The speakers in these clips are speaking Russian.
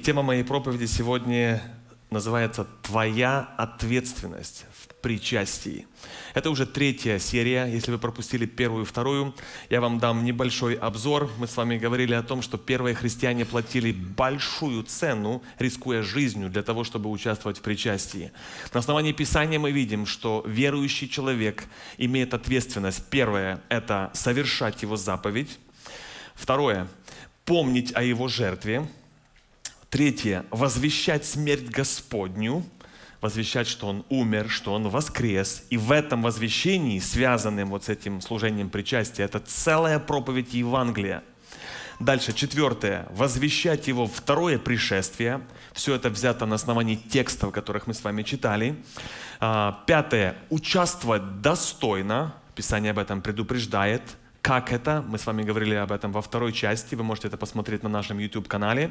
Тема моей проповеди сегодня называется «Твоя ответственность в причастии». Это уже третья серия. Если вы пропустили первую и вторую, я вам дам небольшой обзор. Мы с вами говорили о том, что первые христиане платили большую цену, рискуя жизнью, для того, чтобы участвовать в причастии. На основании Писания мы видим, что верующий человек имеет ответственность. Первое – это совершать его заповедь. Второе – помнить о его жертве. Третье – возвещать смерть Господню, возвещать, что Он умер, что Он воскрес. И в этом возвещении, связанном вот с этим служением причастия, это целая проповедь Евангелия. Дальше, четвертое – возвещать Его второе пришествие. Все это взято на основании текстов, которых мы с вами читали. Пятое – участвовать достойно. Писание об этом предупреждает. Как это? Мы с вами говорили об этом во второй части. Вы можете это посмотреть на нашем YouTube-канале.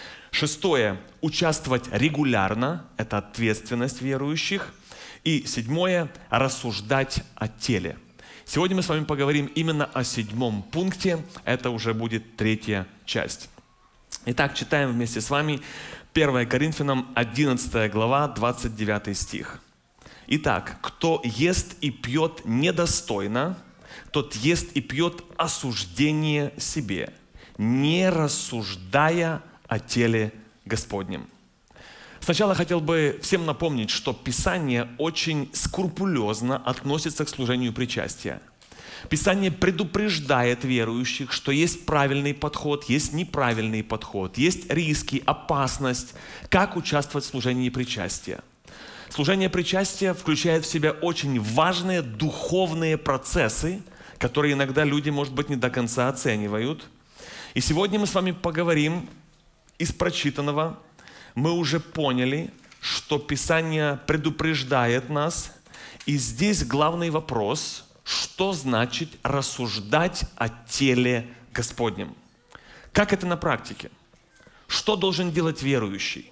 Шестое – участвовать регулярно, это ответственность верующих. И седьмое – рассуждать о теле. Сегодня мы с вами поговорим именно о седьмом пункте, это уже будет третья часть. Итак, читаем вместе с вами 1 Коринфянам 11 глава, 29 стих. Итак, кто ест и пьет недостойно, тот ест и пьет осуждение себе, не рассуждая о теле Господнем. Сначала хотел бы всем напомнить, что Писание очень скрупулезно относится к служению причастия. Писание предупреждает верующих, что есть правильный подход, есть неправильный подход, есть риски, опасность, как участвовать в служении причастия. Служение причастия включает в себя очень важные духовные процессы, которые иногда люди, может быть, не до конца оценивают. И сегодня мы с вами поговорим из прочитанного. Мы уже поняли, что Писание предупреждает нас. И здесь главный вопрос, что значит рассуждать о теле Господнем? Как это на практике? Что должен делать верующий?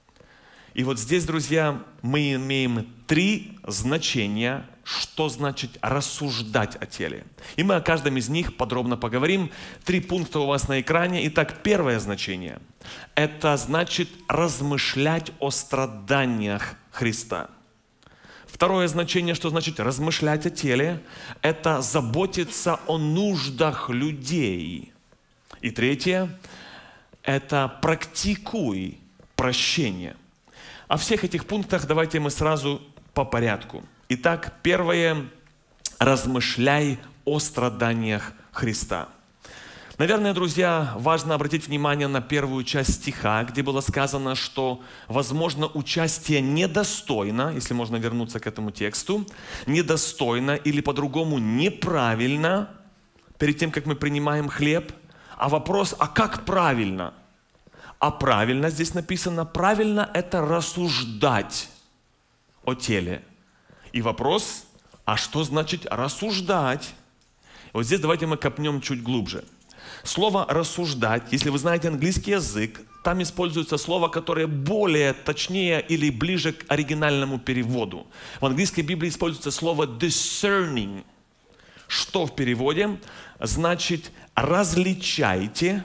И вот здесь, друзья, мы имеем три значения, что значит рассуждать о теле. И мы о каждом из них подробно поговорим. 3 пункта у вас на экране. Итак, первое значение – это значит размышлять о страданиях Христа. Второе значение, что значит размышлять о теле – это заботиться о нуждах людей. И третье – это практикуй прощение. О всех этих пунктах давайте мы сразу по порядку. Итак, первое – размышляй о страданиях Христа. Наверное, друзья, важно обратить внимание на первую часть стиха, где было сказано, что, возможно, участие недостойно, если можно вернуться к этому тексту, недостойно или по-другому неправильно, перед тем, как мы принимаем хлеб. А вопрос, а как правильно? А правильно здесь написано, правильно это рассуждать о теле. И вопрос, а что значит рассуждать? Вот здесь давайте мы копнем чуть глубже. Слово «рассуждать», если вы знаете английский язык, там используется слово, которое более точнее или ближе к оригинальному переводу. В английской Библии используется слово «discerning», что в переводе значит «различайте»,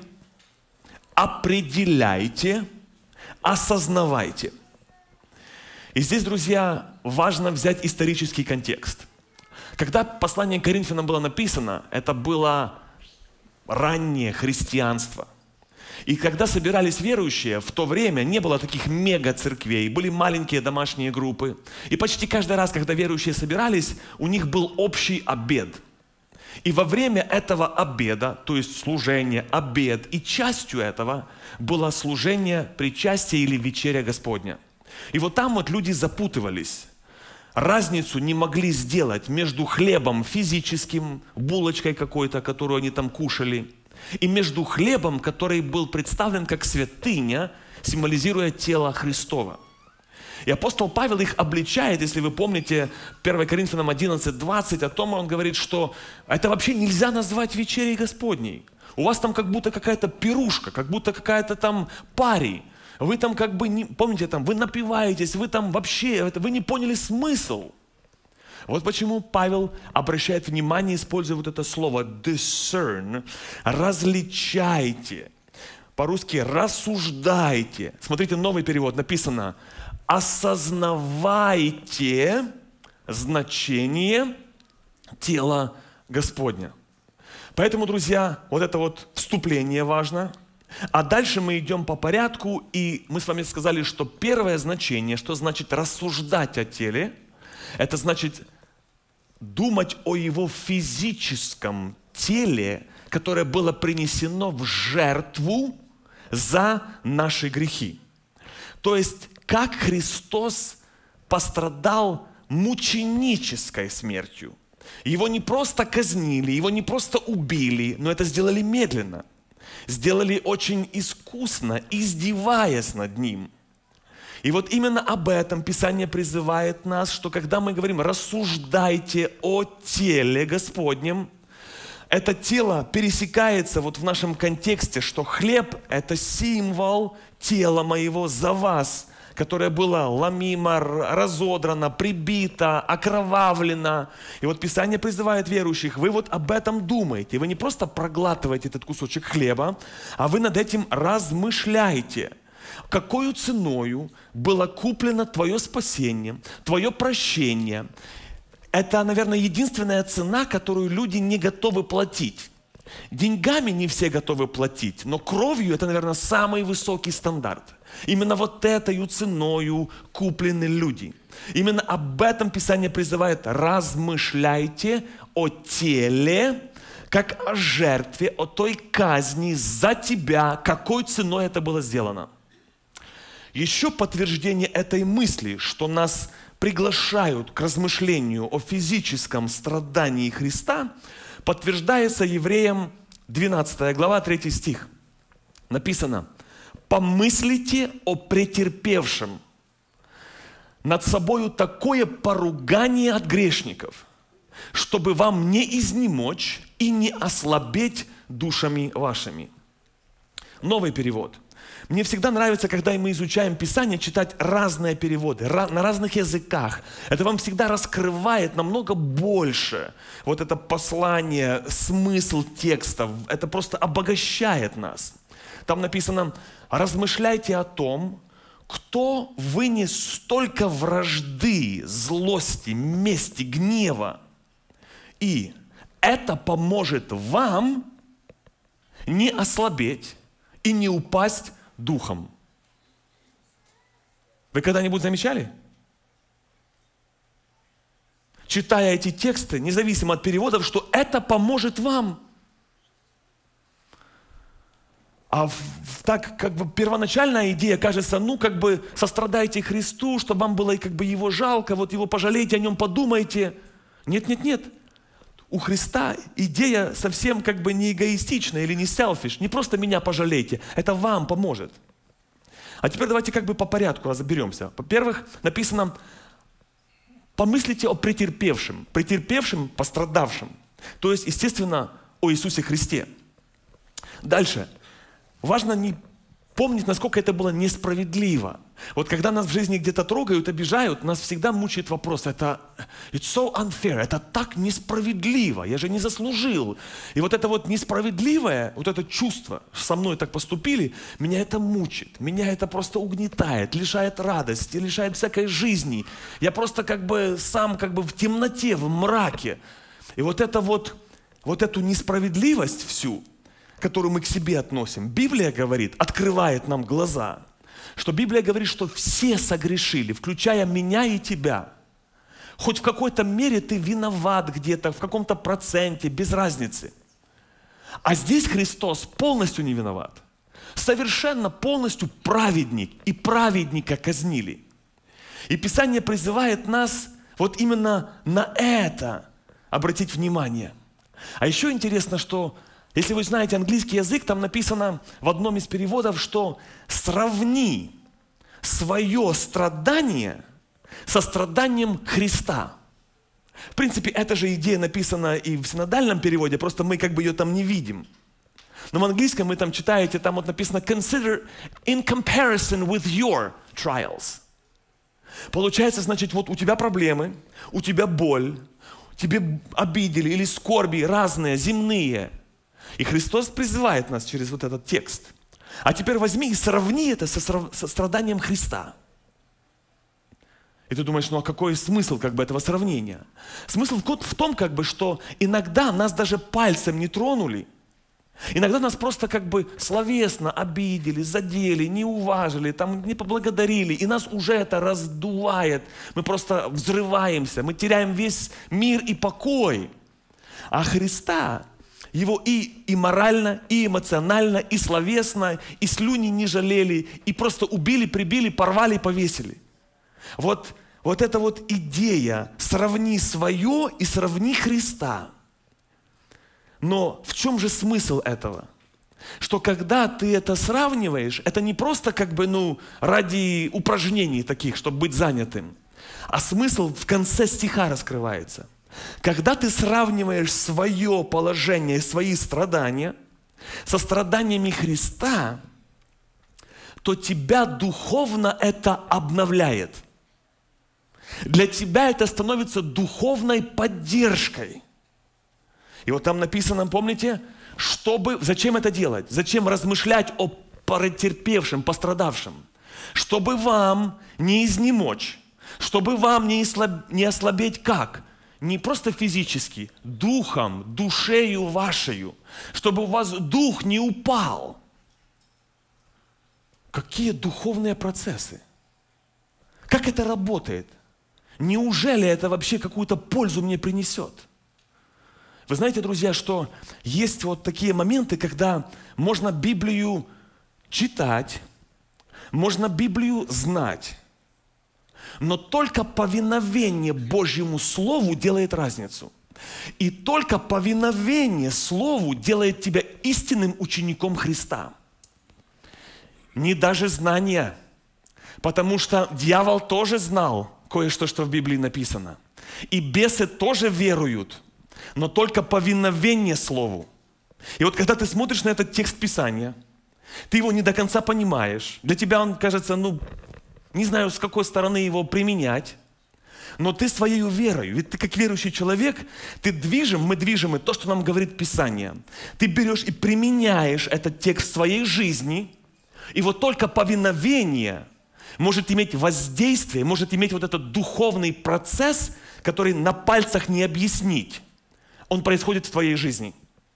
определяйте, осознавайте. И здесь, друзья, важно взять исторический контекст. Когда послание к Коринфянам было написано, это было раннее христианство. И когда собирались верующие, в то время не было таких мега-церквей, были маленькие домашние группы. И почти каждый раз, когда верующие собирались, у них был общий обед. И во время этого обеда, то есть служение, обед, и частью этого было служение причастия или вечеря Господня. И вот там вот люди запутывались. Разницу не могли сделать между хлебом физическим, булочкой какой-то, которую они там кушали, и между хлебом, который был представлен как святыня, символизируя тело Христова. И апостол Павел их обличает, если вы помните, 1 Коринфянам 11:20, о том он говорит, что это вообще нельзя назвать вечерей Господней. У вас там как будто какая-то пирушка, как будто какая-то там пари. Вы там как бы, помните, там, вы напиваетесь, вы там вообще, вы не поняли смысл. Вот почему Павел обращает внимание, используя вот это слово discern, различайте. По-русски рассуждайте. Смотрите, новый перевод написано: осознавайте значение тела Господня. Поэтому, друзья, вот это вот вступление важно. А дальше мы идем по порядку, и мы с вами сказали, что первое значение, что значит рассуждать о теле, это значит думать о его физическом теле, которое было принесено в жертву за наши грехи. То есть, как Христос пострадал мученической смертью. Его не просто казнили, его не просто убили, но это сделали медленно. Сделали очень искусно, издеваясь над ним. И вот именно об этом Писание призывает нас, что когда мы говорим «рассуждайте о теле Господнем», это тело пересекается вот в нашем контексте, что хлеб – это символ тела моего за вас, которое было ломимо, разодрано, прибито, окровавлено. И вот Писание призывает верующих, вы вот об этом думаете. Вы не просто проглатываете этот кусочек хлеба, а вы над этим размышляете. Какою ценою было куплено твое спасение, твое прощение. Это, наверное, единственная цена, которую люди не готовы платить. Деньгами не все готовы платить, но кровью это, наверное, самый высокий стандарт. Именно вот этой ценою куплены люди. Именно об этом Писание призывает: размышляйте о теле, как о жертве, о той казни за тебя, какой ценой это было сделано. Еще подтверждение этой мысли, что нас приглашают к размышлению о физическом страдании Христа, подтверждается Евреям 12 глава, 3 стих. Написано: «Помыслите о претерпевшем над собою такое поругание от грешников, чтобы вам не изнемочь и не ослабеть душами вашими». Новый перевод. Мне всегда нравится, когда мы изучаем Писание, читать разные переводы на разных языках. Это вам всегда раскрывает намного больше. Вот это послание, смысл текста, это просто обогащает нас. Там написано: размышляйте о том, кто вынес столько вражды, злости, мести, гнева. И это поможет вам не ослабеть и не упасть духом. Вы когда-нибудь замечали? Читая эти тексты, независимо от переводов, что это поможет вам. А так как бы первоначальная идея кажется, сострадайте Христу, чтобы вам было его жалко, вот его пожалейте, о нем подумайте. Нет. У Христа идея совсем не эгоистичная или не селфиш. Не просто меня пожалейте, это вам поможет. А теперь давайте по порядку разберемся. Во-первых, написано: помыслите о претерпевшем. Претерпевшем, пострадавшем. То есть, естественно, о Иисусе Христе. Дальше. Важно не помнить, насколько это было несправедливо. Вот когда нас в жизни где-то трогают, обижают, нас всегда мучает вопрос: it's so unfair, это так несправедливо, я же не заслужил. И вот это вот несправедливое, вот это чувство, со мной так поступили, меня это мучит, меня это просто угнетает, лишает радости, лишает всякой жизни. Я просто сам в темноте, в мраке. И вот эту несправедливость всю, которую мы к себе относим, Библия говорит, открывает нам глаза, что Библия говорит, что все согрешили, включая меня и тебя. Хоть в какой-то мере ты виноват где-то, в каком-то проценте, без разницы. А здесь Христос полностью не виноват. Совершенно полностью праведник, и праведника казнили. И Писание призывает нас вот именно на это обратить внимание. А еще интересно, что если вы знаете английский язык, там написано в одном из переводов, что сравни свое страдание со страданием Христа. В принципе, эта же идея написана и в синодальном переводе, просто мы ее там не видим. Но в английском вы там читаете, там вот написано «consider in comparison with your trials». Получается, значит, вот у тебя проблемы, у тебя боль, тебе обидели или скорби разные, земные. И Христос призывает нас через вот этот текст, А теперь возьми и сравни это со страданием Христа. И ты думаешь, ну а какой смысл этого сравнения? Смысл в том, что иногда нас даже пальцем не тронули. Иногда нас просто словесно обидели, задели, не уважили, не поблагодарили. И нас уже это раздувает. Мы просто взрываемся, мы теряем весь мир и покой. А Христа, Его и морально, и эмоционально, и словесно, и слюни не жалели, и просто убили, прибили, порвали, повесили. Вот эта идея «сравни свое и сравни Христа». Но в чем же смысл этого? Что когда ты это сравниваешь, это не просто ради упражнений таких, чтобы быть занятым, а смысл в конце стиха раскрывается. Когда ты сравниваешь свое положение, свои страдания со страданиями Христа, то тебя духовно это обновляет. Для тебя это становится духовной поддержкой. И вот там написано, помните, зачем это делать? Зачем размышлять о претерпевшем, пострадавшем? Чтобы вам не изнемочь, чтобы вам не ослабеть как? Не просто физически, духом, душею вашею, чтобы у вас дух не упал. Какие духовные процессы? Как это работает? Неужели это вообще какую-то пользу мне принесет? Вы знаете, друзья, что есть такие моменты, когда можно Библию читать, можно Библию знать, но только повиновение Божьему Слову делает разницу. И только повиновение Слову делает тебя истинным учеником Христа. Не даже знания, потому что дьявол тоже знал кое-что, что в Библии написано. И бесы тоже веруют, но только повиновение Слову. И когда ты смотришь на этот текст Писания, ты его не до конца понимаешь. Для тебя он кажется, не знаю, с какой стороны его применять, но ты своей верой, ведь ты как верующий человек, мы движимы то, что нам говорит Писание. Ты берешь и применяешь этот текст в своей жизни, и только повиновение может иметь воздействие, может иметь этот духовный процесс, который на пальцах не объяснить. Он происходит в твоей жизни.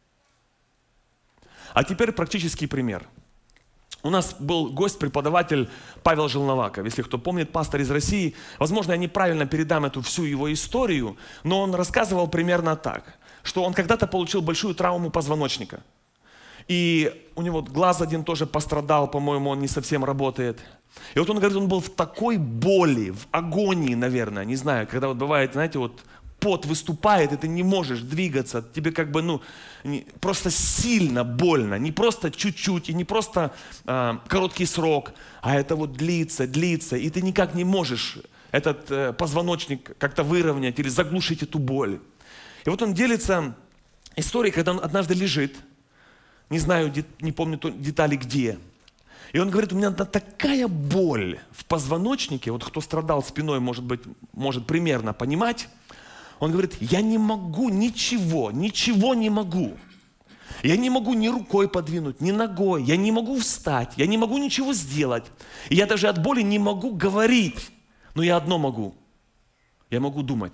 А теперь практический пример. У нас был гость, преподаватель Павел Желноваков. Если кто помнит, пастор из России. Возможно, я неправильно передам эту всю его историю, но он рассказывал примерно так, что он когда-то получил большую травму позвоночника. И у него глаз один тоже пострадал, по-моему, он не совсем работает. И он говорит, он был в такой боли, в агонии, наверное, не знаю, когда бывает, знаете, пот выступает, и ты не можешь двигаться, тебе просто сильно больно, не просто чуть-чуть, и не просто короткий срок, а это длится, и ты никак не можешь этот позвоночник как-то выровнять или заглушить эту боль. И он делится историей, когда он однажды лежит, не знаю, не помню детали где, и он говорит, у меня такая боль в позвоночнике, кто страдал спиной, может примерно понимать. Он говорит, я не могу ничего не могу. Я не могу ни рукой подвинуть, ни ногой, я не могу встать, я не могу ничего сделать. И я даже от боли не могу говорить, но я одно могу. Я могу думать.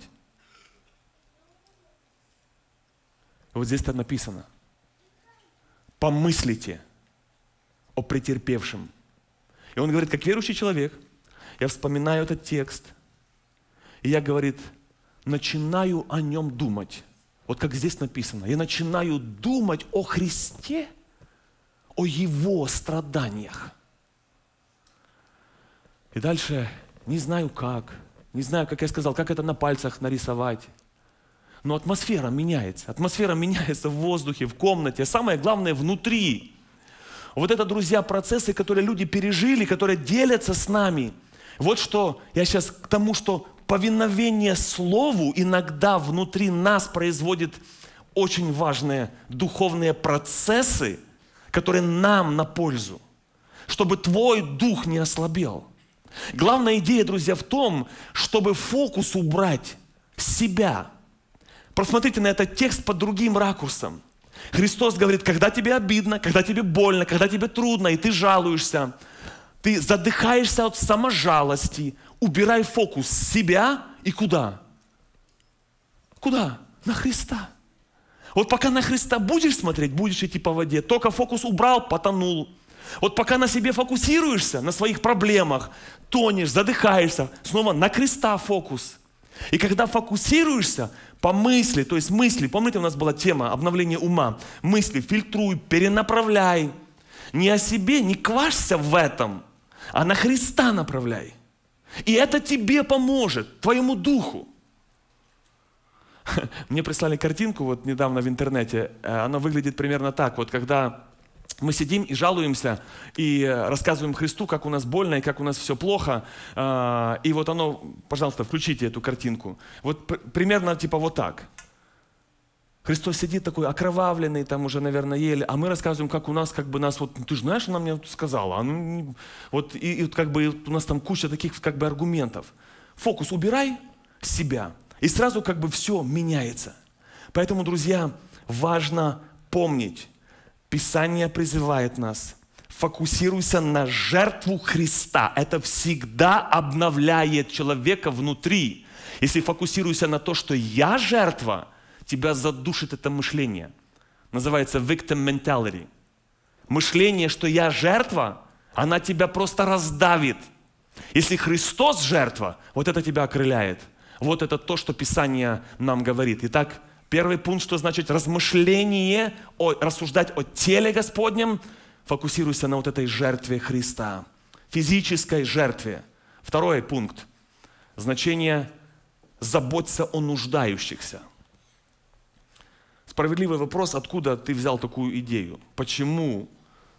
Здесь это написано. Помыслите о претерпевшем. И он говорит, как верующий человек, я вспоминаю этот текст, и я, говорит, начинаю о нем думать. Как здесь написано. Я начинаю думать о Христе, о Его страданиях. И дальше не знаю, как я сказал, как это на пальцах нарисовать. Но атмосфера меняется. Атмосфера меняется в воздухе, в комнате. Самое главное, внутри. Это, друзья, процессы, которые люди пережили, которые делятся с нами. Что я сейчас к тому, что повиновение Слову иногда внутри нас производит очень важные духовные процессы, которые нам на пользу, чтобы твой дух не ослабел. Главная идея, друзья, в том, чтобы фокус убрать с себя. Посмотрите на этот текст под другим ракурсом. Христос говорит, когда тебе обидно, когда тебе больно, когда тебе трудно, и ты жалуешься, ты задыхаешься от саможалости, убирай фокус с себя и куда? Куда? На Христа. Вот пока на Христа будешь смотреть, будешь идти по воде. Только фокус убрал, потонул. Вот пока на себе фокусируешься, на своих проблемах, тонешь, задыхаешься, снова на Христа фокус. И когда фокусируешься по мысли, то есть мысли, помните, у нас была тема обновления ума, мысли фильтруй, перенаправляй. Не о себе, не квашься в этом, а на Христа направляй. И это тебе поможет, твоему духу. Мне прислали картинку вот недавно в интернете. Она выглядит примерно так. Вот когда мы сидим и жалуемся, и рассказываем Христу, как у нас больно и как у нас все плохо. И вот оно, пожалуйста, включите эту картинку. Вот примерно типа вот так. Христос сидит такой окровавленный, там уже, наверное, еле, а мы рассказываем, как у нас, как бы нас, вот, ты же знаешь, она мне сказала. Вот, и как бы у нас там куча таких как бы аргументов. Фокус убирай с себя. И сразу как бы все меняется. Поэтому, друзья, важно помнить, Писание призывает нас, фокусируйся на жертву Христа. Это всегда обновляет человека внутри. Если фокусируйся на то, что я жертва, тебя задушит это мышление. Называется victim mentality. Мышление, что я жертва, она тебя просто раздавит. Если Христос жертва, вот это тебя окрыляет. Вот это то, что Писание нам говорит. Итак, первый пункт, что значит размышление, рассуждать о теле Господнем, фокусируйся на вот этой жертве Христа, физической жертве. Второй пункт, значение заботься о нуждающихся. Справедливый вопрос, откуда ты взял такую идею? Почему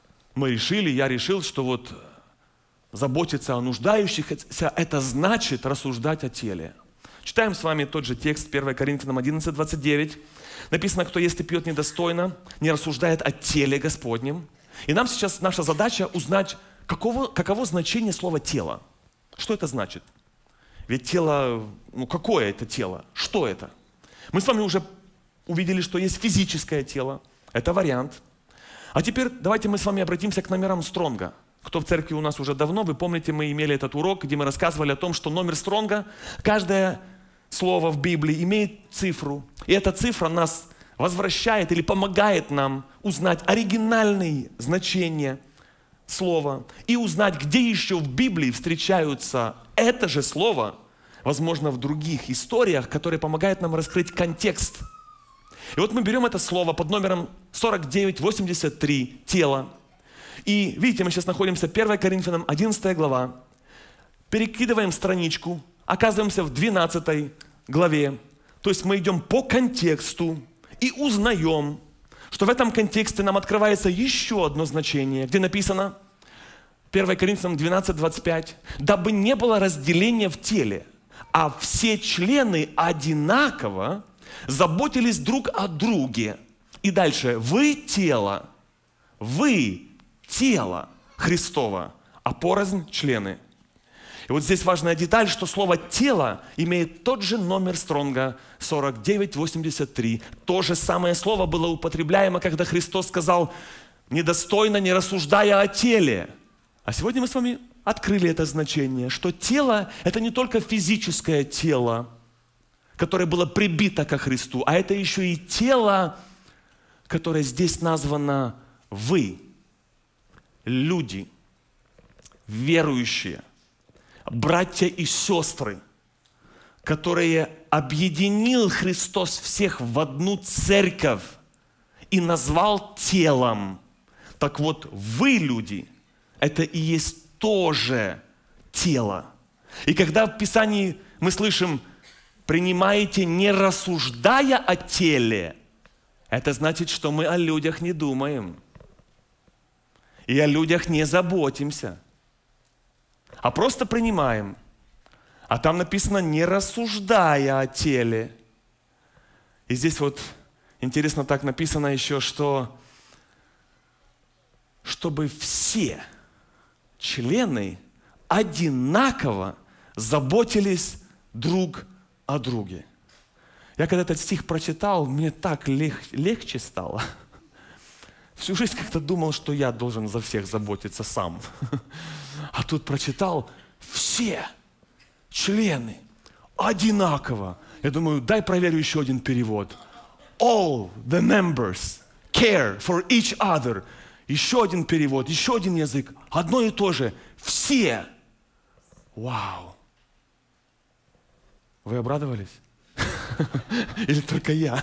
я решил, что вот заботиться о нуждающихся, это значит рассуждать о теле. Читаем с вами тот же текст, 1 Коринфянам 11:29. Написано, кто ест и пьет недостойно, не рассуждает о теле Господнем. И нам сейчас наша задача узнать, каково значение слова «тело». Что это значит? Ведь тело, какое это тело? Что это? Мы с вами уже увидели, что есть физическое тело. Это вариант. А теперь давайте мы с вами обратимся к номерам Стронга. Кто в церкви у нас уже давно, вы помните, мы имели этот урок, где мы рассказывали о том, что номер Стронга, каждое слово в Библии имеет цифру. И эта цифра нас возвращает или помогает нам узнать оригинальные значения слова и узнать, где еще в Библии встречаются это же слово, возможно, в других историях, которые помогают нам раскрыть контекст. И вот мы берем это слово под номером 4983 «тело». И видите, мы сейчас находимся в 1 Коринфянам 11 глава. Перекидываем страничку, оказываемся в 12 главе. То есть мы идем по контексту и узнаем, что в этом контексте нам открывается еще одно значение, где написано 1 Коринфянам 12:25. «Дабы не было разделения в теле, а все члены одинаково заботились друг о друге». И дальше. «Вы тело Христова, а порознь члены». И вот здесь важная деталь, что слово «тело» имеет тот же номер Стронга 4983. То же самое слово было употребляемо, когда Христос сказал «недостойно, не рассуждая о теле». А сегодня мы с вами открыли это значение, что тело – это не только физическое тело, которое было прибито ко Христу, а это еще и тело, которое здесь названо «вы». Люди, верующие, братья и сестры, которые объединил Христос всех в одну церковь и назвал телом. Так вот, вы, люди, это и есть тоже тело. И когда в Писании мы слышим «принимаете, не рассуждая о теле», это значит, что мы о людях не думаем. И о людях не заботимся, а просто принимаем. А там написано, не рассуждая о теле. И здесь вот интересно так написано еще, что чтобы все члены одинаково заботились друг о друге. Я когда этот стих прочитал, мне так легче стало. Всю жизнь как-то думал, что я должен за всех заботиться сам. А тут прочитал, все члены одинаково. Я думаю, дай проверю еще один перевод. All the members care for each other. Еще один перевод, еще один язык. Одно и то же. Все. Вау. Вы обрадовались? Или только я?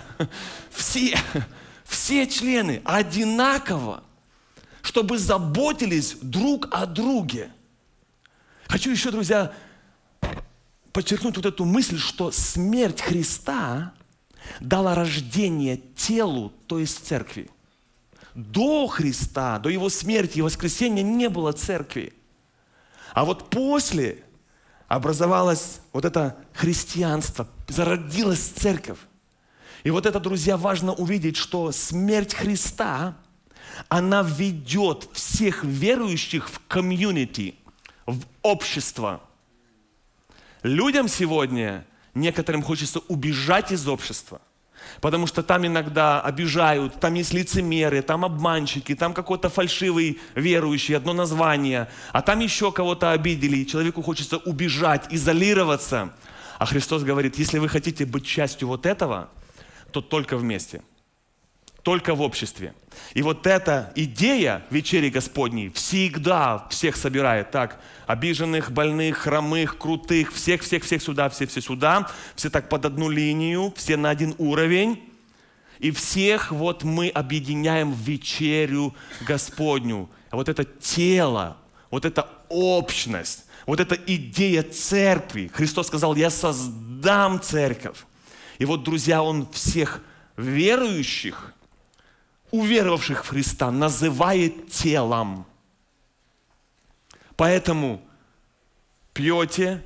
Все члены одинаково, чтобы заботились друг о друге. Хочу еще, друзья, подчеркнуть вот эту мысль, что смерть Христа дала рождение телу, то есть церкви. До Христа, до Его смерти и воскресения не было церкви. А вот после образовалось вот это христианство, зародилась церковь. И вот это, друзья, важно увидеть, что смерть Христа, она ведет всех верующих в комьюнити, в общество. Людям сегодня, некоторым хочется убежать из общества, потому что там иногда обижают, там есть лицемеры, там обманщики, там какой-то фальшивый верующий, одно название, а там еще кого-то обидели, и человеку хочется убежать, изолироваться. А Христос говорит, если вы хотите быть частью вот этого, то только вместе, только в обществе. И вот эта идея вечери Господней всегда всех собирает. Так, обиженных, больных, хромых, крутых, всех сюда, все сюда, все так под одну линию, все на один уровень. И всех вот мы объединяем в вечерю Господню. Вот это тело, вот эта общность, вот эта идея церкви. Христос сказал, я создам церковь. И вот, друзья, Он всех верующих, уверовавших в Христа, называет телом. Поэтому пьете,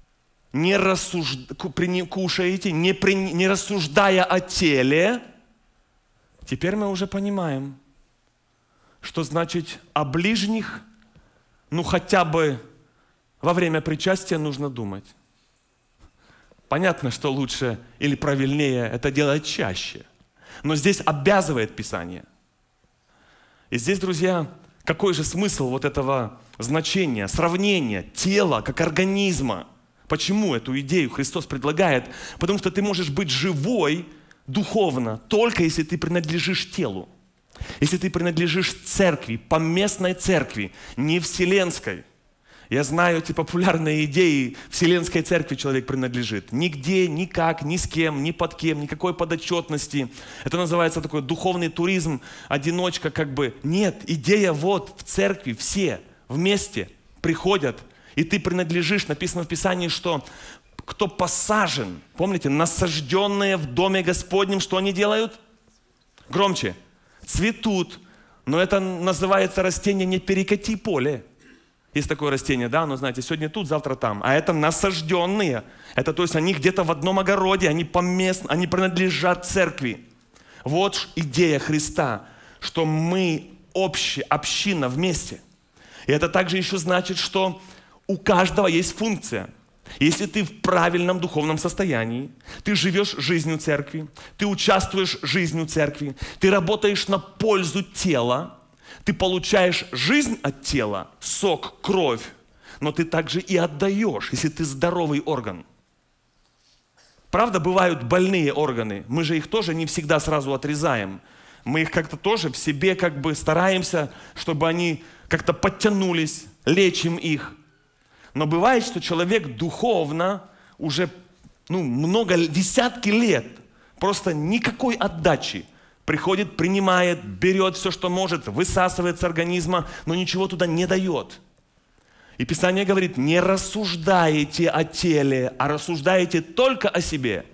кушаете, не рассуждая о теле. Теперь мы уже понимаем, что значит о ближних, хотя бы во время причастия нужно думать. Понятно, что лучше или правильнее это делать чаще. Но здесь обязывает Писание. И здесь, друзья, какой же смысл вот этого значения, сравнения тела как организма? Почему эту идею Христос предлагает? Потому что ты можешь быть живой духовно, только если ты принадлежишь телу. Если ты принадлежишь церкви, поместной церкви, не вселенской. Я знаю эти популярные идеи, вселенской церкви человек принадлежит. Нигде, никак, ни с кем, ни под кем, никакой подотчетности. Это называется такой духовный туризм, одиночка как бы. Нет, идея вот в церкви все вместе приходят, и ты принадлежишь. Написано в Писании, что кто посажен, помните, насажденные в доме Господнем, что они делают? Громче. Цветут. Но это называется растение «не перекати поле». Есть такое растение, да, но знаете, сегодня тут, завтра там. А это насажденные. Это то есть они где-то в одном огороде, они поместны, они принадлежат церкви. Вот идея Христа, что мы община вместе. И это также еще значит, что у каждого есть функция. Если ты в правильном духовном состоянии, ты живешь жизнью церкви, ты участвуешь жизнью церкви, ты работаешь на пользу тела, ты получаешь жизнь от тела, сок, кровь, но ты также и отдаешь, если ты здоровый орган. Правда, бывают больные органы, мы же их тоже не всегда сразу отрезаем. Мы их как-то тоже в себе как бы стараемся, чтобы они как-то подтянулись, лечим их. Но бывает, что человек духовно уже десятки лет, просто никакой отдачи. Приходит, принимает, берет все, что может, высасывает с организма, но ничего туда не дает. И Писание говорит, не рассуждаете о теле, а рассуждаете только о себе.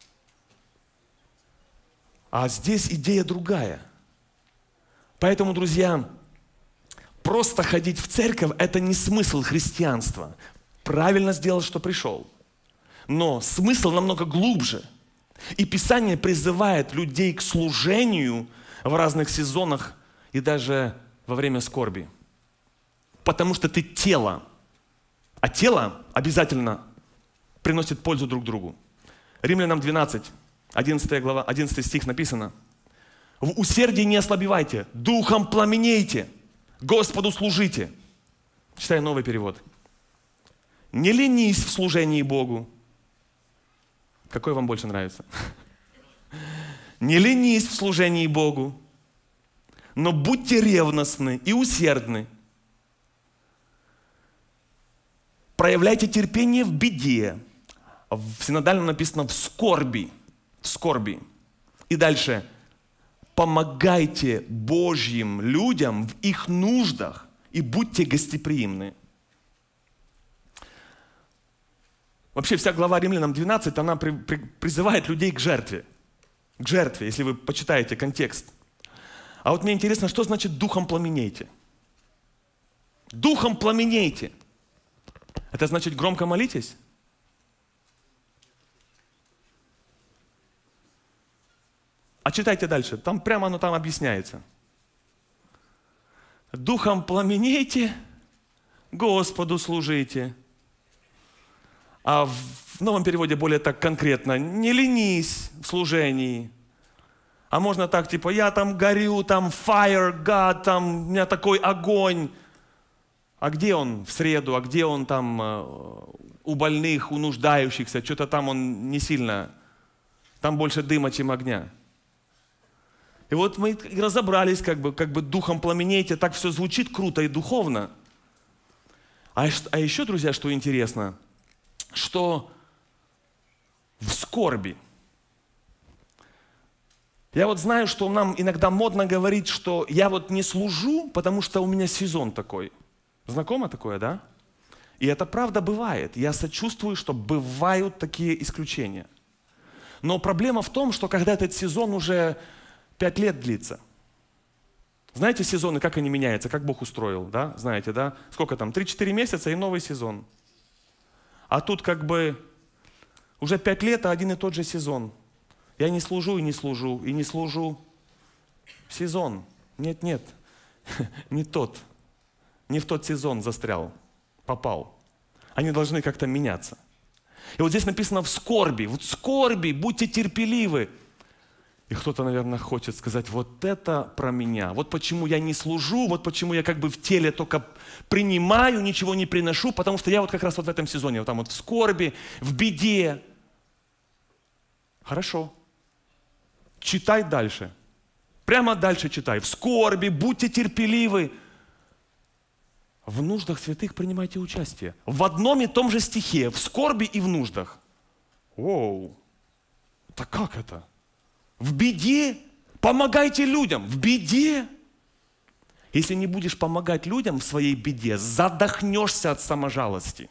А здесь идея другая. Поэтому, друзья, просто ходить в церковь – это не смысл христианства. Правильно сделал, что пришел. Но смысл намного глубже. И Писание призывает людей к служению в разных сезонах и даже во время скорби. Потому что ты тело. А тело обязательно приносит пользу друг другу. Римлянам 12, 11 глава, 11 стих написано. В усердии не ослабевайте, духом пламенейте, Господу служите. Читаю новый перевод. Не ленись в служении Богу. Какой вам больше нравится? Не ленись в служении Богу, но будьте ревностны и усердны. Проявляйте терпение в беде. В синодальном написано в скорби. В скорби. И дальше. Помогайте Божьим людям в их нуждах и будьте гостеприимны. Вообще вся глава Римлянам 12, она призывает людей к жертве. К жертве, если вы почитаете контекст. А вот мне интересно, что значит духом пламенейте? Духом пламенейте. Это значит громко молитесь? А читайте дальше. Там прямо оно там объясняется. Духом пламенейте, Господу служите. А в новом переводе более так конкретно. Не ленись в служении. А можно так, типа, я там горю, там fire, God, там у меня такой огонь. А где он в среду? А где он там у больных, у нуждающихся? Что-то там он не сильно. Там больше дыма, чем огня. И вот мы разобрались, как бы духом пламенейте, так все звучит круто и духовно. А еще, друзья, что интересно, что в скорби. Я вот знаю, что нам иногда модно говорить, что я вот не служу, потому что у меня сезон такой. Знакомо такое, да? И это правда бывает. Я сочувствую, что бывают такие исключения. Но проблема в том, что когда этот сезон уже 5 лет длится. Знаете сезоны, как они меняются, как Бог устроил, да? Знаете, да? Сколько там? 3-4 месяца и новый сезон. А тут как бы уже 5 лет, а один и тот же сезон. Я не служу и не служу, и не служу. Сезон. Нет, не тот. Не в тот сезон застрял, попал. Они должны как-то меняться. И вот здесь написано в скорби. Вот в скорби, будьте терпеливы. И кто-то, наверное, хочет сказать, вот это про меня. Вот почему я не служу, вот почему я как бы в теле только принимаю, ничего не приношу, потому что я вот как раз вот в этом сезоне, вот там вот в скорби, в беде. Хорошо. Читай дальше. Прямо дальше читай. В скорби, будьте терпеливы. В нуждах святых принимайте участие. В одном и том же стихе. В скорби и в нуждах. Оу. Так как это? В беде помогайте людям. В беде. Если не будешь помогать людям в своей беде, задохнешься от саможалости.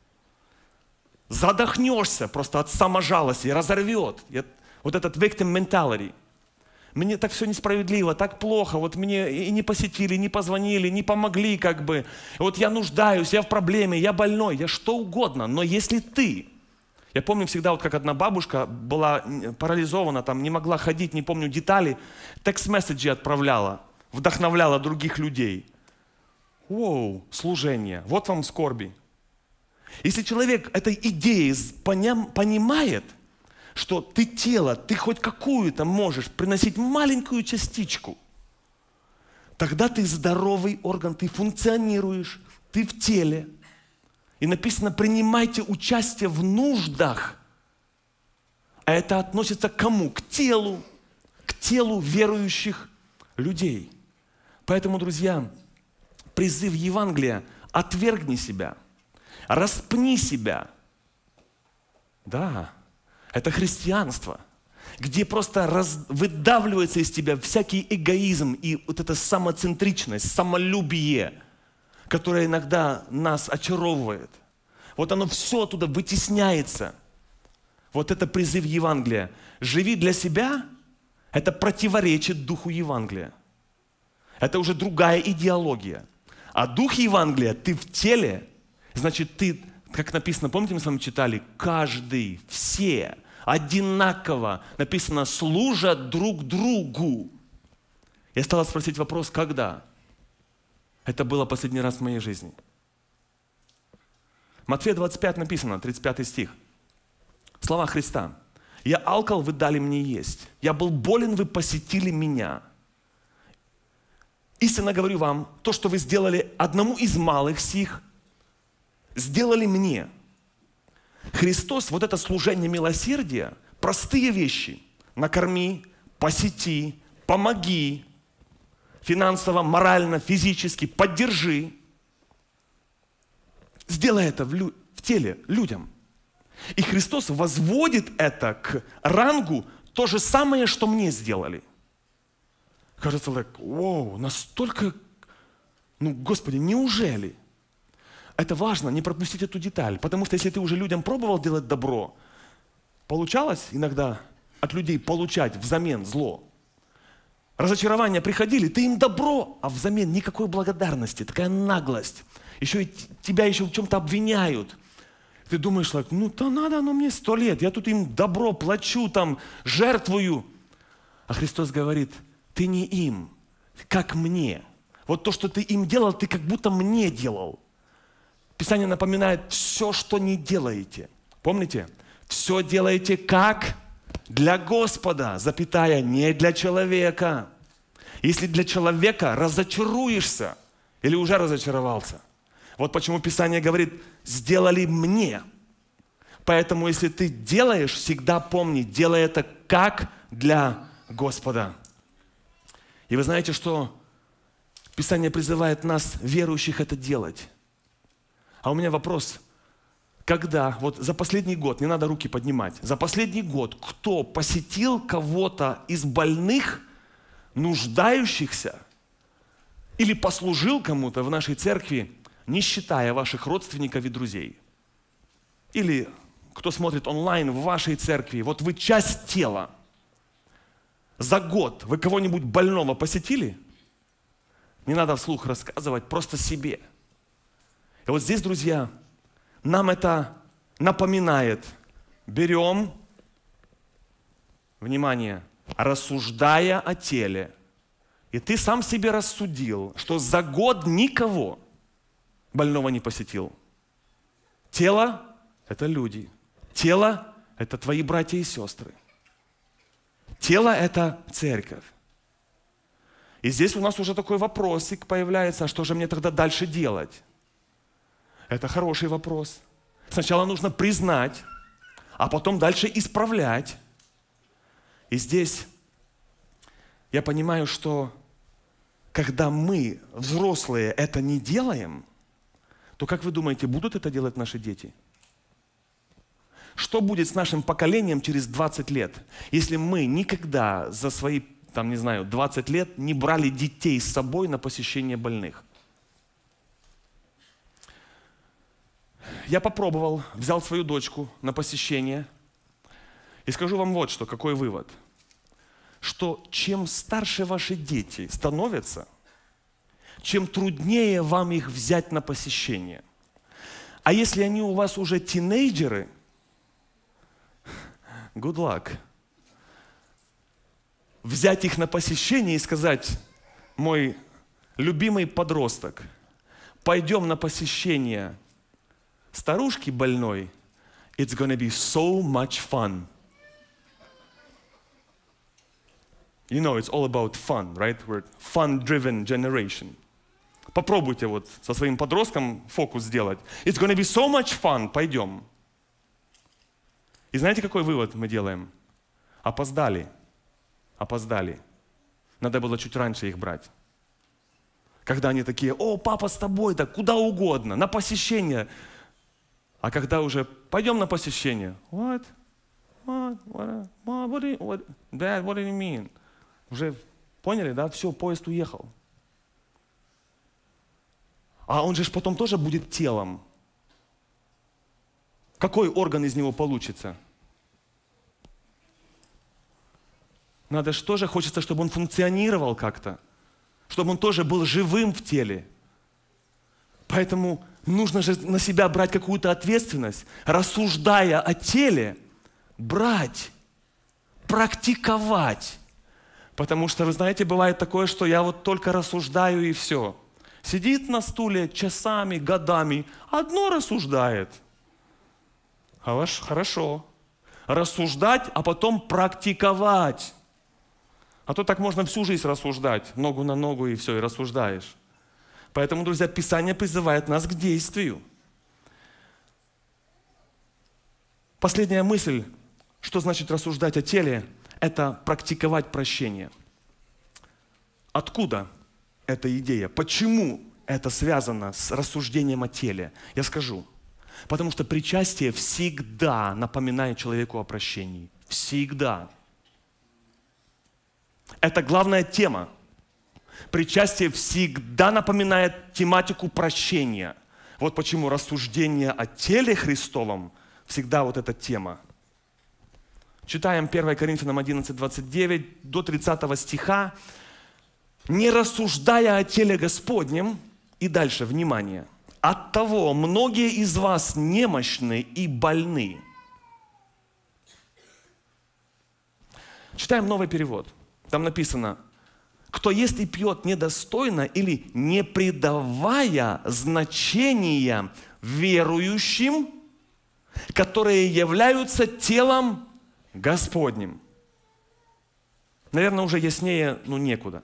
Задохнешься просто от саможалости. Разорвет. Вот этот victim mentality. Мне так все несправедливо, так плохо. Вот мне и не посетили, не позвонили, не помогли как бы. Вот я нуждаюсь, я в проблеме, я больной, я что угодно. Но если ты... Я помню всегда, вот как одна бабушка была парализована, там не могла ходить, не помню детали, текст-месседжи отправляла, вдохновляла других людей. Воу, служение, вот вам скорби. Если человек этой идеей понимает, что ты тело, ты хоть какую-то можешь приносить маленькую частичку, тогда ты здоровый орган, ты функционируешь, ты в теле. И написано, принимайте участие в нуждах. А это относится к кому? К телу верующих людей. Поэтому, друзья, призыв Евангелия: отвергни себя, распни себя. Да, это христианство, где просто выдавливается из тебя всякий эгоизм и вот эта самоцентричность, самолюбие, которое иногда нас очаровывает. Вот оно все оттуда вытесняется. Вот это призыв Евангелия. Живи для себя, это противоречит духу Евангелия. Это уже другая идеология. А дух Евангелия, ты в теле, значит, ты, как написано, помните, мы с вами читали, каждый, все, одинаково, написано, служат друг другу. Я стал спросить вопрос, когда? Это было последний раз в моей жизни. Матфея 25 написано, 35 стих. Слова Христа. Я алкал, вы дали мне есть. Я был болен, вы посетили меня. Истинно говорю вам, то, что вы сделали одному из малых сих, сделали мне. Христос, вот это служение милосердия, простые вещи. Накорми, посети, помоги, финансово, морально, физически, поддержи. Сделай это в теле людям. И Христос возводит это к рангу то же самое, что мне сделали. Кажется, вау, настолько, Господи, неужели? Это важно, не пропустить эту деталь, потому что если ты уже людям пробовал делать добро, получалось иногда от людей получать взамен зло. Разочарования приходили, ты им добро, а взамен никакой благодарности, такая наглость. Еще и тебя еще в чем-то обвиняют. Ты думаешь, то надо оно мне 100 лет, я тут им добро плачу, жертвую. А Христос говорит, ты не им, как мне. Вот то, что ты им делал, ты как будто мне делал. Писание напоминает, все, что не делаете. Помните? Все делаете как? Для Господа, запятая, не для человека. Если для человека разочаруешься или уже разочаровался. Вот почему Писание говорит, сделали мне. Поэтому, если ты делаешь, всегда помни, делай это как для Господа. И вы знаете, что Писание призывает нас, верующих, это делать. А у меня вопрос. Когда, вот за последний год, не надо руки поднимать, за последний год кто посетил кого-то из больных, нуждающихся, или послужил кому-то в нашей церкви, не считая ваших родственников и друзей? Или кто смотрит онлайн в вашей церкви, вот вы часть тела. За год вы кого-нибудь больного посетили? Не надо вслух рассказывать, просто себе. И вот здесь, друзья, нам это напоминает. Берем, внимание, рассуждая о теле. И ты сам себе рассудил, что за год никого больного не посетил. Тело – это люди. Тело – это твои братья и сестры. Тело – это церковь. И здесь у нас уже такой вопросик появляется, а что же мне тогда дальше делать? Это хороший вопрос. Сначала нужно признать, а потом дальше исправлять. И здесь я понимаю, что когда мы, взрослые, это не делаем, то как вы думаете, будут это делать наши дети? Что будет с нашим поколением через 20 лет, если мы никогда за свои, 20 лет не брали детей с собой на посещение больных? Я попробовал, взял свою дочку на посещение и скажу вам вот что, какой вывод. Что чем старше ваши дети становятся, чем труднее вам их взять на посещение. А если они у вас уже тинейджеры, good luck. Взять их на посещение и сказать, мой любимый подросток, пойдем на посещение старушки больной, it's gonna be so much fun. You know, it's all about fun, right? We're fun-driven generation. Попробуйте вот со своим подростком фокус сделать. It's gonna be so much fun. Пойдем. И знаете, какой вывод мы делаем? Опоздали. Опоздали. Надо было чуть раньше их брать. Когда они такие, о, папа с тобой, да куда угодно, на посещение. А когда уже, пойдем на посещение. What? Dad, what do you mean? Уже поняли, да? Все, поезд уехал. А он же потом тоже будет телом. Какой орган из него получится? Надо же тоже, хочется, чтобы он функционировал как-то. Чтобы он тоже был живым в теле. Поэтому нужно же на себя брать какую-то ответственность. Рассуждая о теле, брать, практиковать. Потому что, вы знаете, бывает такое, что я вот только рассуждаю и все. Сидит на стуле часами, годами, одно рассуждает. Хорошо. рассуждать, а потом практиковать. А то так можно всю жизнь рассуждать, ногу на ногу и все, и рассуждаешь. Поэтому, друзья, Писание призывает нас к действию. Последняя мысль, что значит рассуждать о теле, это практиковать прощение. Откуда эта идея? Почему это связано с рассуждением о теле? Я скажу. Потому что причастие всегда напоминает человеку о прощении. Всегда. Это главная тема. Причастие всегда напоминает тематику прощения. Вот почему рассуждение о теле Христовом всегда вот эта тема. Читаем 1 Коринфянам 11:29 до 30 стиха. «Не рассуждая о теле Господнем», и дальше, внимание, «оттого многие из вас немощны и больны». Читаем новый перевод. Там написано: «Кто ест и пьет недостойно или не придавая значения верующим, которые являются телом Господним». Наверное, уже яснее, некуда.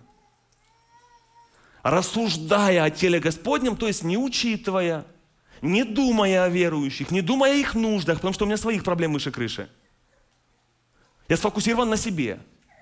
Рассуждая о теле Господнем, то есть не учитывая, не думая о верующих, не думая о их нуждах, потому что у меня своих проблем выше крыши. Я сфокусирован на себе,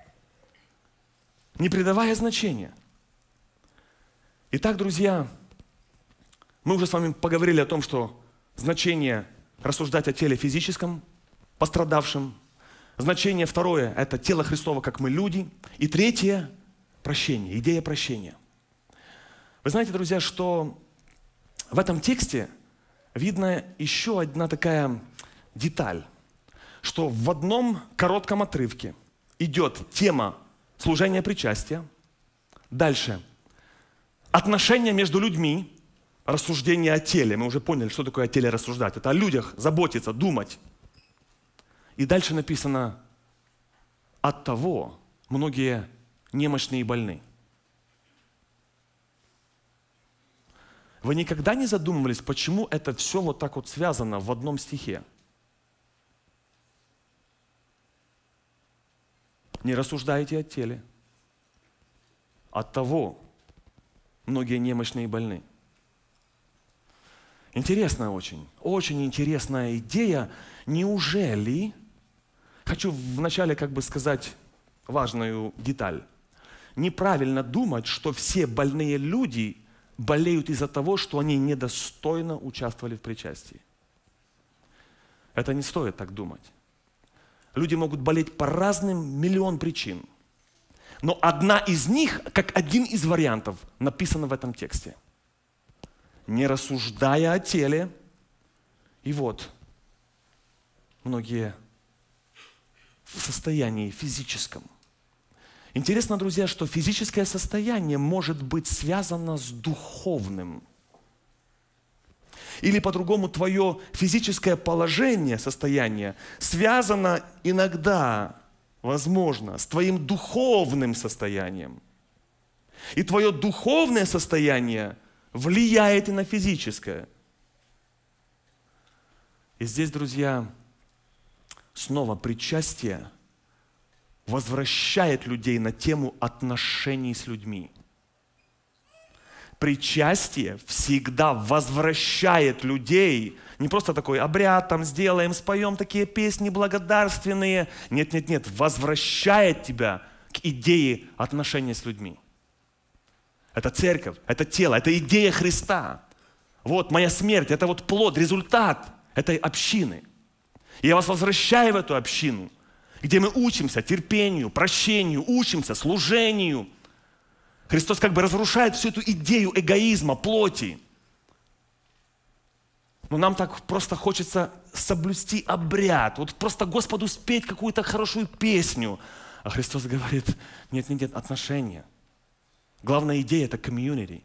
не придавая значения. Итак, друзья, мы уже с вами поговорили о том, что значение рассуждать о теле физическом, пострадавшем. Значение второе – это тело Христово, как мы люди. И третье – прощение, идея прощения. Вы знаете, друзья, что в этом тексте видна еще одна такая деталь, что в одном коротком отрывке идет тема служения причастия, дальше отношения между людьми, рассуждение о теле. Мы уже поняли, что такое о теле рассуждать. Это о людях заботиться, думать. И дальше написано: «Оттого многие немощны и больны». Вы никогда не задумывались, почему это все вот так вот связано в одном стихе? Не рассуждайте о теле. Оттого многие немощны и больны. Интересная очень, очень интересная идея. Неужели, хочу вначале сказать важную деталь. Неправильно думать, что все больные люди болеют из-за того, что они недостойно участвовали в причастии. Это не стоит так думать. Люди могут болеть по разным миллион причин. Но одна из них, как один из вариантов, написана в этом тексте. Не рассуждая о теле. И вот, многие в состоянии физическом. Интересно, друзья, что физическое состояние может быть связано с духовным. Или по-другому, твое физическое положение, состояние связано иногда, возможно, с твоим духовным состоянием. И твое духовное состояние влияет и на физическое. И здесь, друзья, снова причастие возвращает людей на тему отношений с людьми. Причастие всегда возвращает людей, не просто такой обряд, там сделаем, споем такие песни благодарственные. Нет, возвращает тебя к идее отношения с людьми. Это церковь, это тело, это идея Христа. Вот моя смерть, это вот плод, результат этой общины. И я вас возвращаю в эту общину, где мы учимся терпению, прощению, учимся служению. Христос разрушает всю эту идею эгоизма, плоти. Но нам так просто хочется соблюсти обряд, вот просто Господу спеть какую-то хорошую песню. А Христос говорит: нет, отношения. Главная идея – это комьюнити.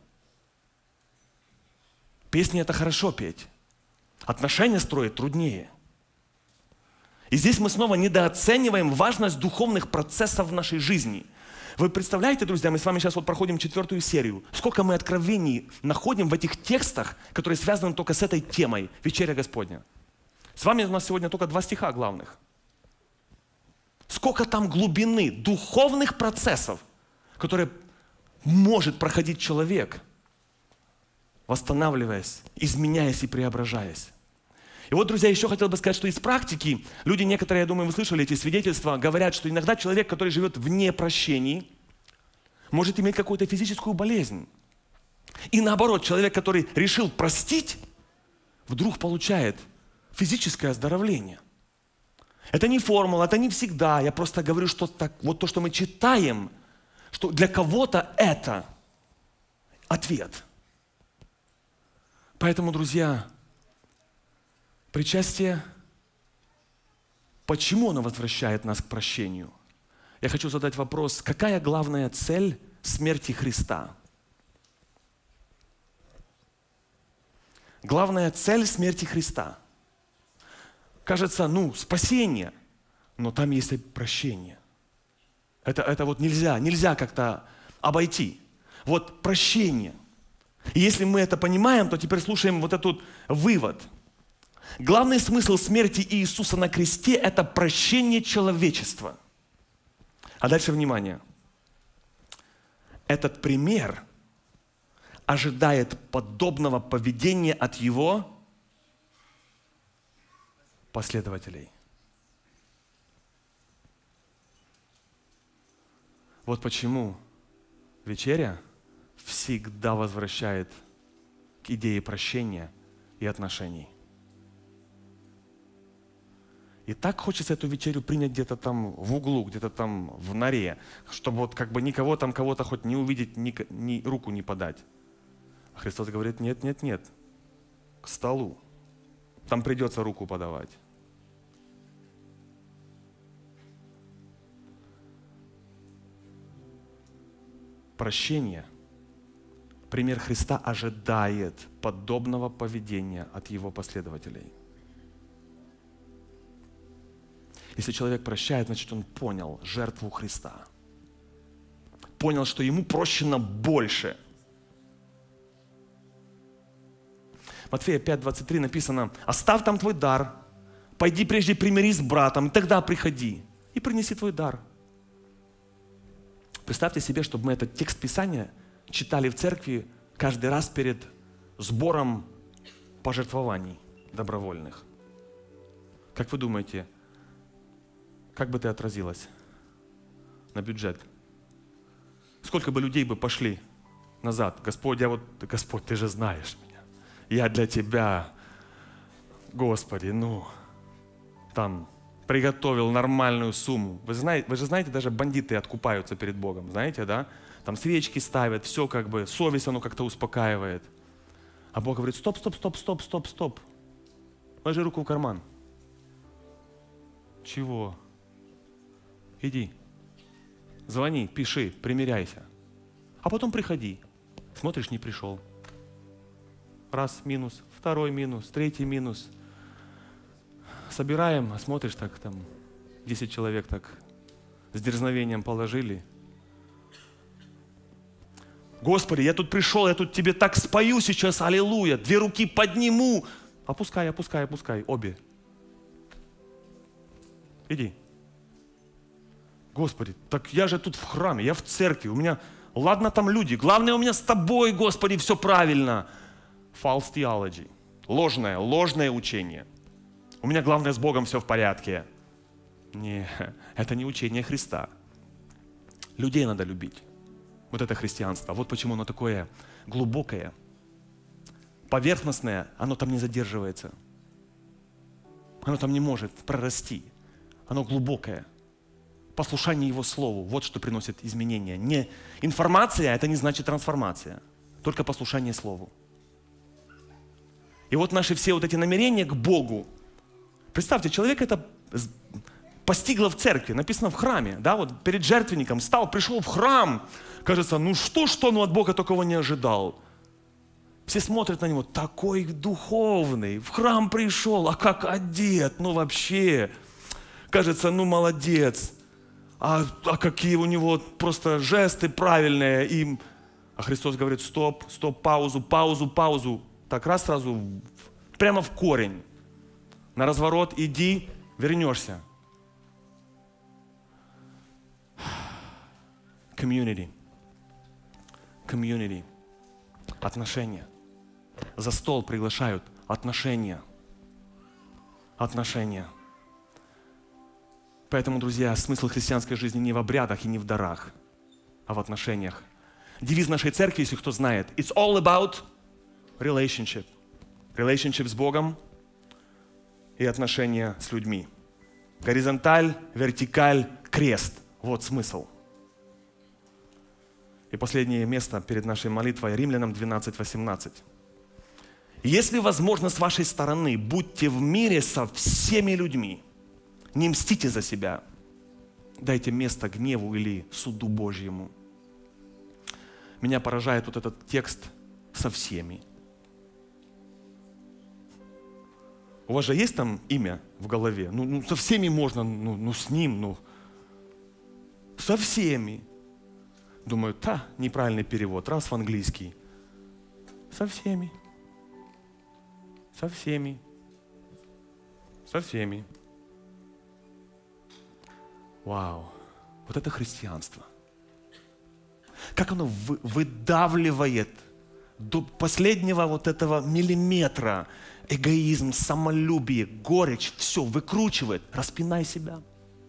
Песни – это хорошо петь. Отношения строить труднее. И здесь мы снова недооцениваем важность духовных процессов в нашей жизни. Вы представляете, друзья, мы с вами сейчас проходим 4-ю серию. Сколько мы откровений находим в этих текстах, которые связаны только с этой темой – Вечеря Господня. С вами у нас сегодня только 2 стиха главных. Сколько там глубины, духовных процессов, которые может проходить человек, восстанавливаясь, изменяясь и преображаясь. И вот, друзья, еще хотел бы сказать, что из практики люди некоторые, я думаю, вы слышали эти свидетельства, говорят, что иногда человек, который живет в непрощении, может иметь какую-то физическую болезнь. И наоборот, человек, который решил простить, вдруг получает физическое оздоровление. Это не формула, это не всегда. Я просто говорю, что так, вот то, что мы читаем, что для кого-то это ответ. Поэтому, друзья, причастие, почему оно возвращает нас к прощению? Я хочу задать вопрос, какая главная цель смерти Христа? Главная цель смерти Христа. Кажется, спасение, но там есть и прощение. Это вот нельзя как-то обойти. Вот прощение. И если мы это понимаем, то теперь слушаем вот этот вывод. Главный смысл смерти Иисуса на кресте – это прощение человечества. А дальше внимание. Этот пример ожидает подобного поведения от его последователей. Вот почему вечеря всегда возвращает к идее прощения и отношений. И так хочется эту вечерю принять где-то там в углу, где-то там в норе, чтобы вот как бы никого там, кого-то хоть не увидеть, ни руку не подать. А Христос говорит, нет, к столу. Там придется руку подавать. Прощение. Пример Христа ожидает подобного поведения от его последователей. Если человек прощает, значит, он понял жертву Христа. Понял, что ему прощено больше. Матфея 5:23 написано: «Оставь там твой дар, пойди прежде примирись с братом, и тогда приходи и принеси твой дар». Представьте себе, чтобы мы этот текст Писания читали в церкви каждый раз перед сбором пожертвований добровольных. Как вы думаете, как бы это отразилось на бюджет? Сколько бы людей бы пошли назад? Господь, Господь, Ты же знаешь меня. Я для Тебя, Господи, там приготовил нормальную сумму. Вы же знаете, даже бандиты откупаются перед Богом, знаете, да? Там свечки ставят, все как бы, совесть оно как-то успокаивает. А Бог говорит, стоп. Положи руку в карман. Чего? Иди, звони, пиши, примиряйся. А потом приходи. Смотришь, не пришел. Раз минус, второй минус, третий минус. Собираем, а смотришь, так там 10 человек так с дерзновением положили. Господи, я тут пришел, я тут тебе так спою сейчас, аллилуйя, 2 руки подниму. Опускай, обе. Иди. Господи, так я же тут в храме, я в церкви, у меня, ладно там люди, главное у меня с тобой, Господи, все правильно. False theology, ложное учение. У меня главное с Богом все в порядке. Не, это не учение Христа. Людей надо любить. Вот это христианство. Вот почему оно такое глубокое, поверхностное, оно там не задерживается. Оно там не может прорасти. Оно глубокое. Послушание Его Слову, вот что приносит изменения. Не информация, это не значит трансформация. Только послушание Слову. И вот наши все вот эти намерения к Богу. Представьте, человек это постигло в церкви, написано в храме, да, вот перед жертвенником стал, пришел в храм. Кажется, что, но от Бога такого не ожидал. Все смотрят на него, такой духовный, в храм пришел, а как одет, вообще. Кажется, молодец. А какие у него просто жесты правильные. А Христос говорит, стоп, паузу. Так раз сразу, прямо в корень. На разворот иди, вернешься. Community. Community. Отношения. За стол приглашают. Отношения. Отношения. Поэтому, друзья, смысл христианской жизни не в обрядах и не в дарах, а в отношениях. Девиз нашей церкви, если кто знает, it's all about relationship. Relationship с Богом и отношения с людьми. Горизонталь, вертикаль, крест. Вот смысл. И последнее место перед нашей молитвой, Римлянам 12:18. Если возможно с вашей стороны, будьте в мире со всеми людьми. Не мстите за себя. Дайте место гневу или суду Божьему. Меня поражает вот этот текст «со всеми». У вас же есть там имя в голове? Ну со всеми можно, с ним, со всеми. Думаю, неправильный перевод, раз в английский. Со всеми. Со всеми. Со всеми. Вау, вот это христианство. Как оно выдавливает до последнего вот этого миллиметра эгоизм, самолюбие, горечь, все выкручивает. Распинай себя.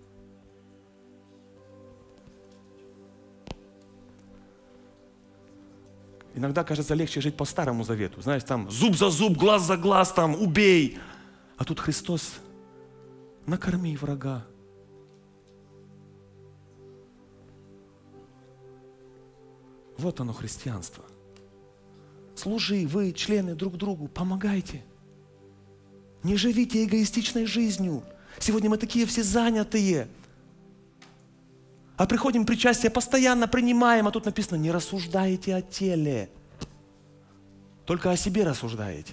Иногда кажется легче жить по Старому Завету. Знаешь, там зуб за зуб, глаз за глаз, там убей. А тут Христос, накорми врага. Вот оно христианство. Служи, вы, члены, друг другу, помогайте. Не живите эгоистичной жизнью. Сегодня мы такие все занятые. А приходим причастие, постоянно принимаем, а тут написано, не рассуждаете о теле. Только о себе рассуждаете.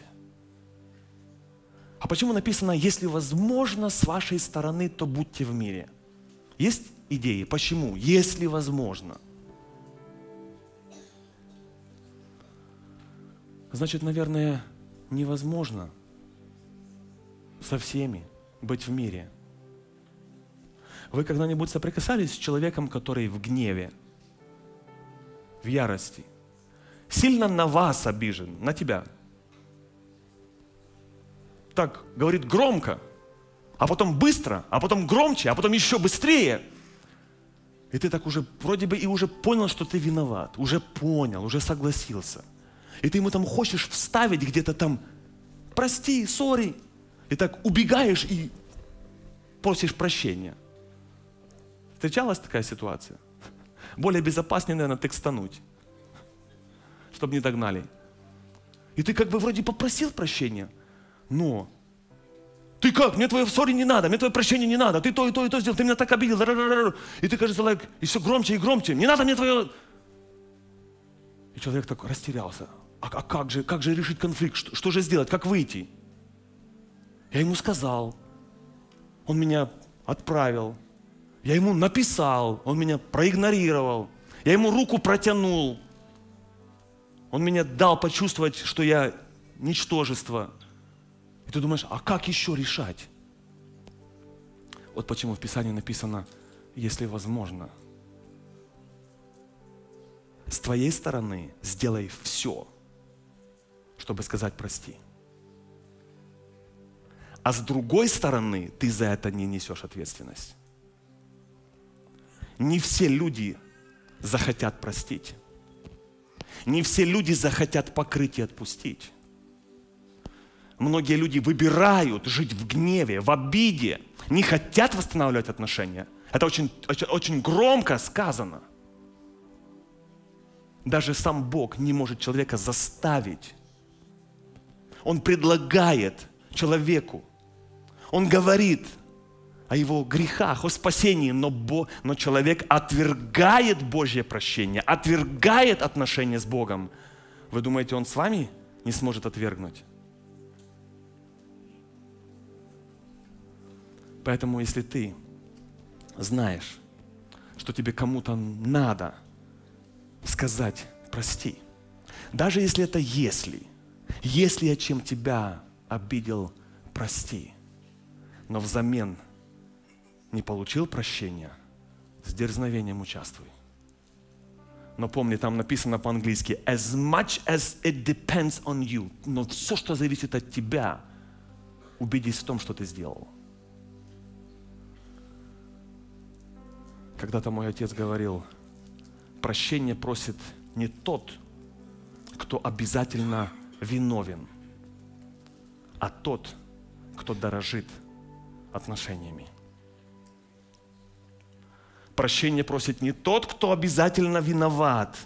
А почему написано, если возможно с вашей стороны, то будьте в мире? Есть идеи? Почему? Если возможно. Значит, наверное, невозможно со всеми быть в мире. Вы когда-нибудь соприкасались с человеком, который в гневе, в ярости, сильно на вас обижен, на тебя? Так, говорит громко, а потом быстро, а потом громче, а потом еще быстрее. И ты так уже, вроде бы и уже понял, что ты виноват, уже понял, уже согласился. И ты ему там хочешь вставить где-то там, прости, сори. И так убегаешь и просишь прощения. Встречалась такая ситуация? Более безопаснее, наверное, текстануть, чтобы не догнали. И ты как бы вроде попросил прощения, но ты как? Мне твое сори не надо, мне твое прощение не надо, ты то и то и то сделал, ты меня так обидел. И ты, кажется, и все громче и громче, не надо мне твое... И человек такой растерялся. А как же решить конфликт? Что же сделать? Как выйти? Я ему сказал. Он меня отправил. Я ему написал. Он меня проигнорировал. Я ему руку протянул. Он меня дал почувствовать, что я ничтожество. И ты думаешь, а как еще решать? Вот почему в Писании написано, если возможно. С твоей стороны сделай все, чтобы сказать прости. А с другой стороны ты за это не несешь ответственность. Не все люди захотят простить. Не все люди захотят покрыть и отпустить. Многие люди выбирают жить в гневе, в обиде, не хотят восстанавливать отношения. Это очень, очень, очень громко сказано. Даже сам Бог не может человека заставить. Он предлагает человеку. Он говорит о его грехах, о спасении, но человек отвергает Божье прощение, отвергает отношения с Богом. Вы думаете, он с вами не сможет отвергнуть? Поэтому, если ты знаешь, что тебе кому-то надо сказать прости, даже если это если я чем тебя обидел, прости, но взамен не получил прощения, с дерзновением участвуй. Но помни, там написано по-английски as much as it depends on you. Но все, что зависит от тебя, убедись в том, что ты сделал. Когда-то мой отец говорил, прощение просит не тот, кто обязательно виновен, а тот, кто дорожит отношениями. Прощение просит не тот, кто обязательно виноват.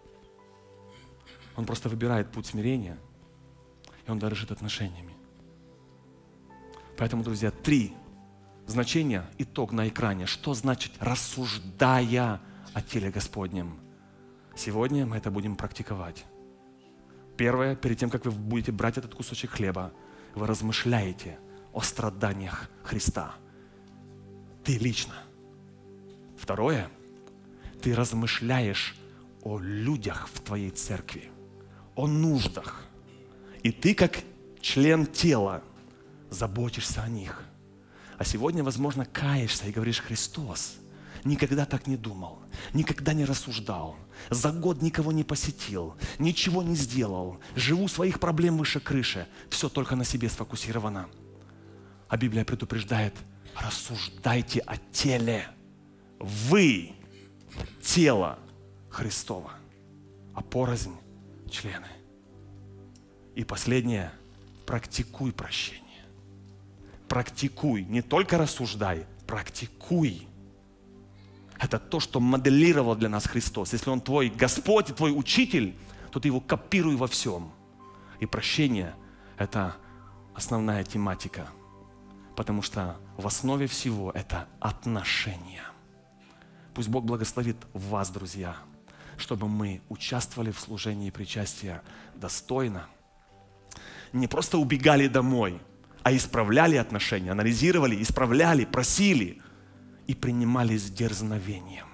Он просто выбирает путь смирения, и он дорожит отношениями. Поэтому, друзья, 3 значения, итог на экране. Что значит рассуждая о теле Господнем? Сегодня мы это будем практиковать. Первое, перед тем, как вы будете брать этот кусочек хлеба, вы размышляете о страданиях Христа. Ты лично. Второе, ты размышляешь о людях в твоей церкви, о нуждах. И ты, как член тела, заботишься о них. А сегодня, возможно, каешься и говоришь: Христос, никогда так не думал, никогда не рассуждал, за год никого не посетил, ничего не сделал, живу своих проблем выше крыши, все только на себе сфокусировано. А Библия предупреждает: рассуждайте о теле. Вы тело Христово, а порознь члены. И последнее, практикуй прощение. Практикуй, не только рассуждай, практикуй. Это то, что моделировал для нас Христос. Если Он твой Господь и твой учитель, то ты Его копируй во всем. И прощение – это основная тематика, потому что в основе всего это отношения. Пусть Бог благословит вас, друзья, чтобы мы участвовали в служении причастия достойно. Не просто убегали домой, а исправляли отношения, анализировали, исправляли, просили и принимали с дерзновением.